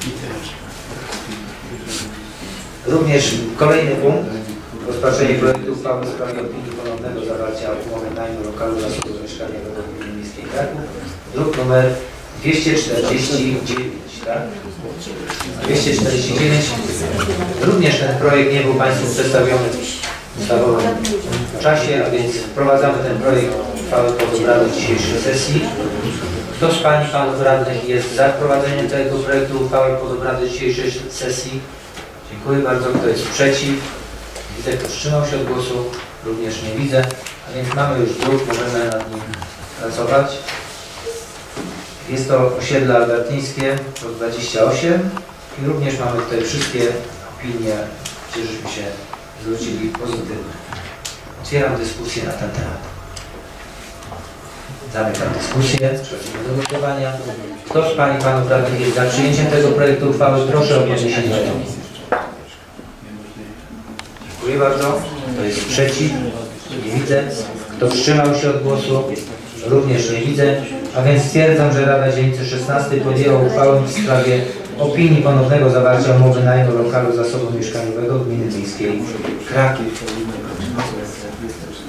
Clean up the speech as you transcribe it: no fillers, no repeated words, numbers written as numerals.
Również kolejny punkt. Rozpatrzenie projektu uchwały w sprawie opinii ponownego zawarcia umowy najmu lokalu zasobu mieszkaniowego Gminy Miejskiej Kraków. Druk numer 249, tak? 249. Również ten projekt nie był Państwu przedstawiony w ustawowym czasie, a więc wprowadzamy ten projekt uchwały pod obrady dzisiejszej sesji. Kto z Pań i Panów Radnych jest za wprowadzeniem tego projektu uchwały pod obrady dzisiejszej sesji? Dziękuję bardzo. Kto jest przeciw? Widzę, kto wstrzymał się od głosu. Również nie widzę. A więc mamy już druk, możemy nad nim pracować. Jest to osiedle albertyńskie, to 28. I również mamy tutaj wszystkie opinie, gdzie żeśmy się zwrócili pozytywnie. Otwieram dyskusję na ten temat. Zamykam dyskusję. Przechodzimy do głosowania. Kto z Pań i Panów Radnych jest za przyjęciem tego projektu uchwały? Proszę o podniesienie ręki. Dziękuję bardzo. Kto jest przeciw? Nie widzę. Kto wstrzymał się od głosu? Również nie widzę. A więc stwierdzam, że Rada Dzielnicy 16 podjęła uchwałę w sprawie opinii ponownego zawarcia umowy najmu lokalu zasobu mieszkaniowego Gminy Miejskiej Kraków.